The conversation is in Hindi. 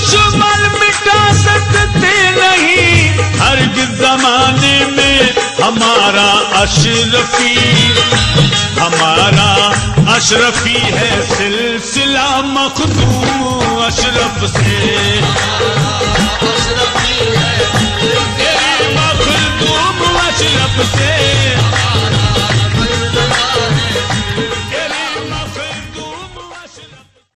दुश्मन मिटा सकते नहीं हर जमाने में हमारा अशरफी, हमारा अशरफी है सिलसिला मखदूम अशरफ से।